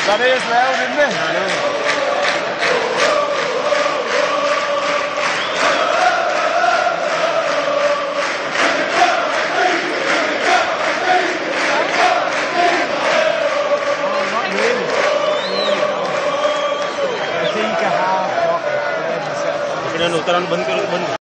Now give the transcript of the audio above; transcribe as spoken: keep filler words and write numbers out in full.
That is loud, isn't it? I know. उतरान बंद करो बंद